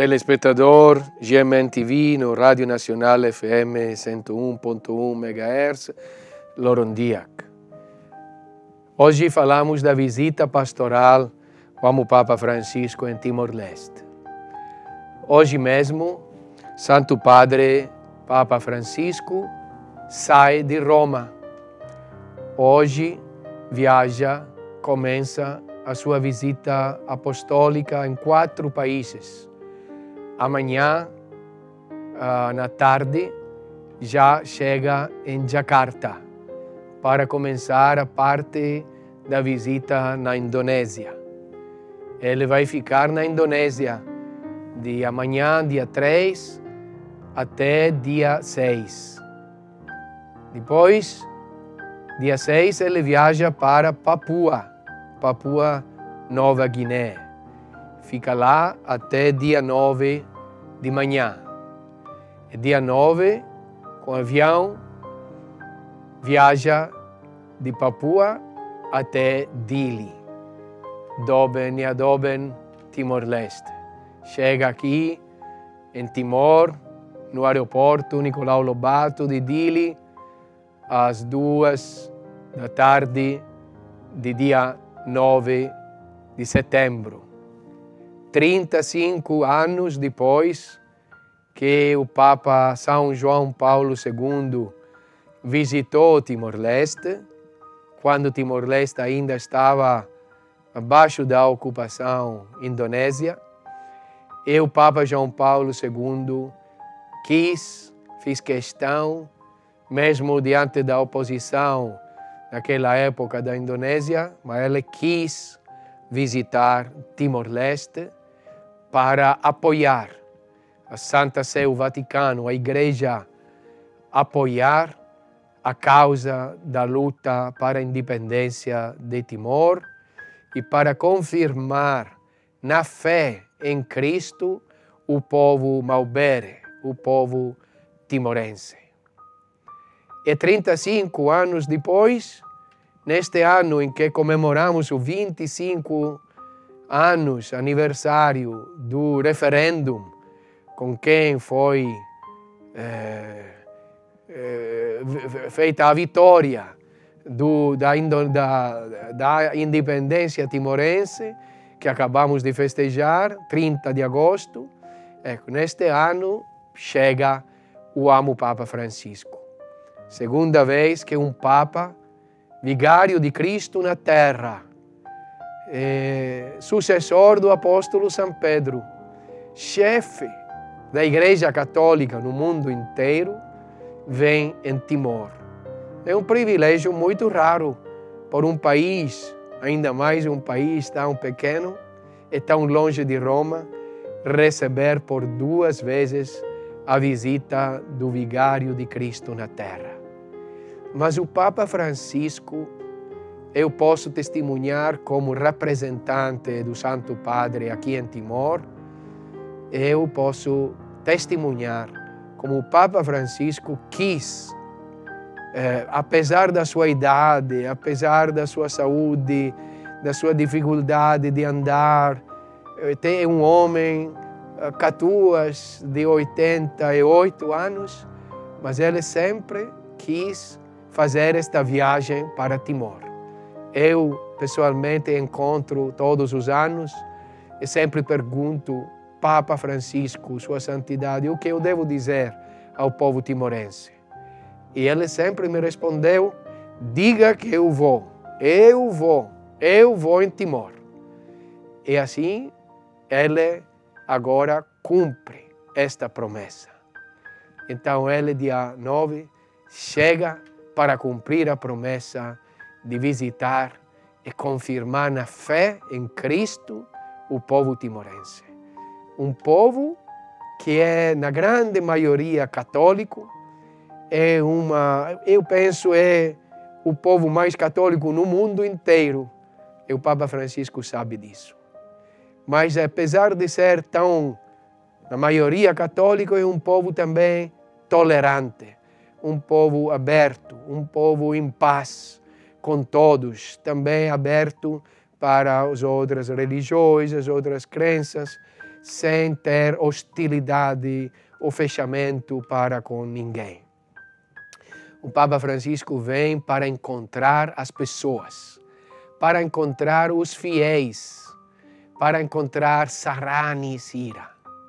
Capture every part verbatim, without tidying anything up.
telespectador G M M T V no Rádio Nacional F M cento um ponto um megahertz, Lorondiac. Hoje falamos da visita pastoral do Papa Francisco em Timor-Leste. Hoje mesmo, Santo Padre Papa Francisco sai de Roma. Hoje viaja, começa a sua visita apostólica em quatro países. Amanhã, na tarde, já chega em Jakarta para começar a parte da visita na Indonésia. Ele vai ficar na Indonésia de amanhã, dia três, até dia seis. Depois, dia seis, ele viaja para Papua, Papua Nova Guiné. Fica lá até dia nove de manhã. E dia nove, com avião, viaja de Papua até Dili, Doben e Adoben, Timor-Leste. Chega aqui em Timor, no aeroporto Nicolau Lobato de Dili, às duas da tarde de dia nove de setembro. trinta e cinco anos depois que o Papa São João Paulo segundo visitou Timor-Leste, quando Timor-Leste ainda estava abaixo da ocupação indonésia, e o Papa João Paulo segundo quis, fez questão, mesmo diante da oposição naquela época da Indonésia, mas ele quis visitar Timor-Leste para apoiar a Santa Sé, o Vaticano, a Igreja, apoiar a causa da luta para a independência de Timor e para confirmar na fé em Cristo o povo maubere, o povo timorense. E trinta e cinco anos depois, neste ano em que comemoramos o vinte e cinco anos aniversário do referêndum com quem foi é, é, feita a vitória do, da, da, da independência timorense, que acabamos de festejar, trinta de agosto, é, neste ano chega o amo Papa Francisco. Segunda vez que um Papa, vigário de Cristo na terra, é, sucessor do apóstolo São Pedro, chefe da Igreja Católica no mundo inteiro, vem em Timor. É um privilégio muito raro por um país, ainda mais um país tão pequeno e tão longe de Roma, receber por duas vezes a visita do vigário de Cristo na terra. Mas o Papa Francisco, eu posso testemunhar como representante do Santo Padre aqui em Timor, eu posso testemunhar como o Papa Francisco quis, eh, apesar da sua idade, apesar da sua saúde, da sua dificuldade de andar, eh, tem um homem, eh, catuas de oitenta e oito anos, mas ele sempre quis fazer esta viagem para Timor. Eu, pessoalmente, encontro todos os anos e sempre pergunto, Papa Francisco, Sua Santidade, o que eu devo dizer ao povo timorense? E ele sempre me respondeu, diga que eu vou, eu vou, eu vou em Timor. E assim, ele agora cumpre esta promessa. Então, ele, dia nove, chega para cumprir a promessa de visitar e confirmar na fé em Cristo o povo timorense. Um povo que é, na grande maioria, católico, é uma, eu penso, é o povo mais católico no mundo inteiro. E o Papa Francisco sabe disso. Mas, apesar de ser tão, na maioria católico, é um povo também tolerante, um povo aberto, um povo em paz com todos, também aberto para as outras religiões, as outras crenças, sem ter hostilidade ou fechamento para com ninguém. O Papa Francisco vem para encontrar as pessoas, para encontrar os fiéis, para encontrar Sarani e Sira.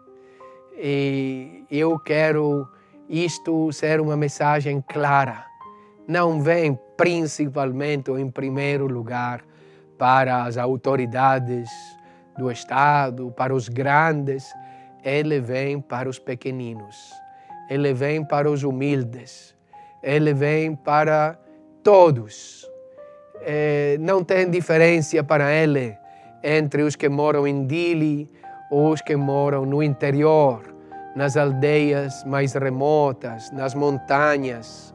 E eu quero isto ser uma mensagem clara. Não vem principalmente ou em primeiro lugar para as autoridades do Estado, para os grandes. Ele vem para os pequeninos. Ele vem para os humildes. Ele vem para todos. É, não tem diferença para ele entre os que moram em Dili ou os que moram no interior, nas aldeias mais remotas, nas montanhas.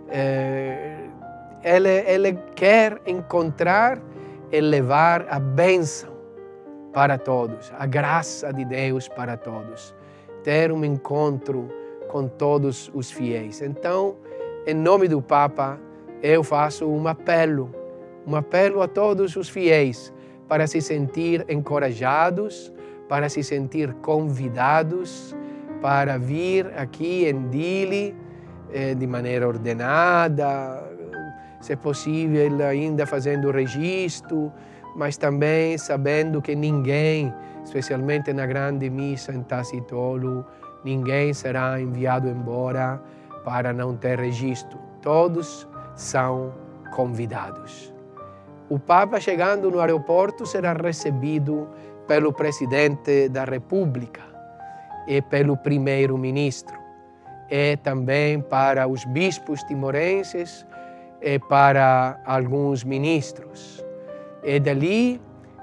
É, ele, ele quer encontrar e levar a bênção para todos, a graça de Deus para todos. Ter um encontro com todos os fiéis. Então, em nome do Papa, eu faço um apelo, um apelo a todos os fiéis para se sentir encorajados, para se sentir convidados, para vir aqui em Dili eh, de maneira ordenada, se possível ainda fazendo registro, mas também sabendo que ninguém, especialmente na grande missa em Tacitolo, ninguém será enviado embora para não ter registro. Todos são convidados. O Papa, chegando no aeroporto, será recebido pelo Presidente da República e pelo Primeiro-Ministro, e também para os bispos timorenses e para alguns ministros. E dali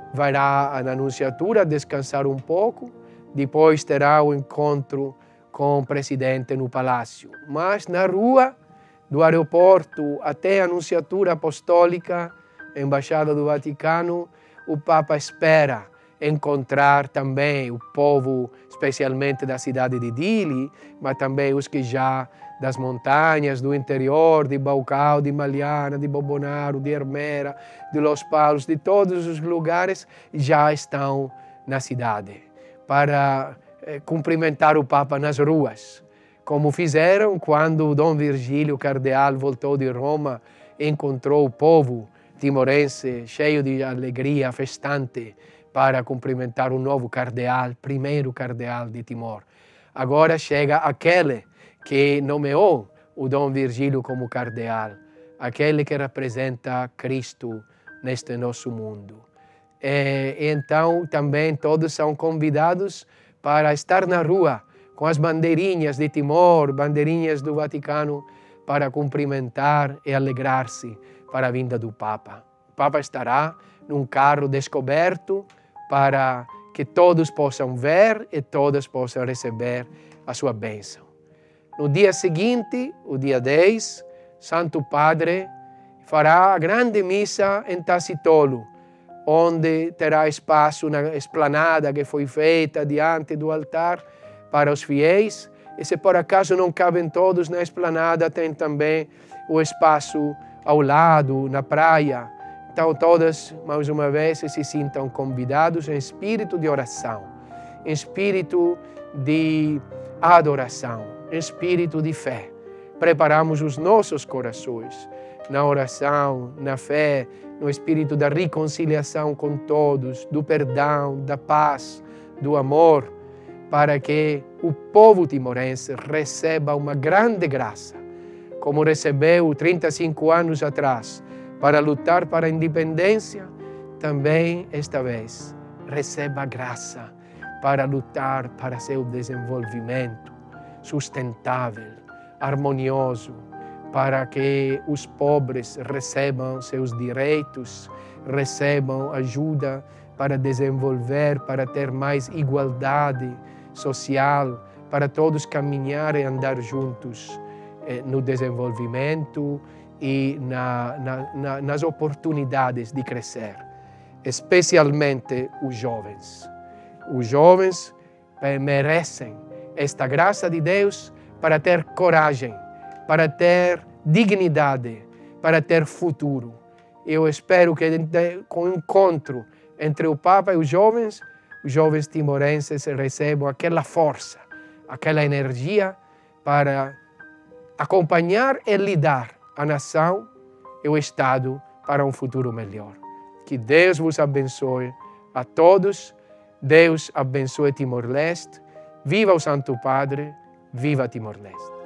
vai na Anunciatura descansar um pouco, depois terá o encontro com o Presidente no Palácio. Mas na rua do aeroporto até a Anunciatura Apostólica, Embaixada do Vaticano, o Papa espera encontrar também o povo, especialmente da cidade de Dili, mas também os que já das montanhas, do interior, de Baucau, de Maliana, de Bobonaro, de Ermera, de Los Palos, de todos os lugares, já estão na cidade, para eh, cumprimentar o Papa nas ruas, como fizeram quando Dom Virgílio Cardeal voltou de Roma e encontrou o povo timorense cheio de alegria, festante, para cumprimentar o novo cardeal, primeiro cardeal de Timor. Agora chega aquele que nomeou o Dom Virgílio como cardeal, aquele que representa Cristo neste nosso mundo. E, então também todos são convidados para estar na rua com as bandeirinhas de Timor, bandeirinhas do Vaticano, para cumprimentar e alegrar-se para a vinda do Papa. O Papa estará num carro descoberto para que todos possam ver e todos possam receber a sua bênção. No dia seguinte, o dia dez, Santo Padre fará a grande missa em Tacitolo, onde terá espaço na esplanada que foi feita diante do altar para os fiéis. E se por acaso não cabem todos na esplanada, tem também o espaço ao lado, na praia. Então todas, mais uma vez, se sintam convidados em espírito de oração, em espírito de adoração, em espírito de fé. Preparamos os nossos corações na oração, na fé, no espírito da reconciliação com todos, do perdão, da paz, do amor, para que o povo timorense receba uma grande graça, como recebeu trinta e cinco anos atrás, para lutar para a independência. Também esta vez receba graça para lutar para seu desenvolvimento sustentável, harmonioso, para que os pobres recebam seus direitos, recebam ajuda para desenvolver, para ter mais igualdade social, para todos caminhar e andar juntos eh, no desenvolvimento e na, na, na, nas oportunidades de crescer, especialmente os jovens. Os jovens merecem esta graça de Deus para ter coragem, para ter dignidade, para ter futuro. Eu espero que com o encontro entre o Papa e os jovens, os jovens timorenses recebam aquela força, aquela energia para acompanhar e lidar a nação e o Estado para um futuro melhor. Que Deus vos abençoe a todos. Deus abençoe Timor-Leste. Viva o Santo Padre. Viva Timor-Leste.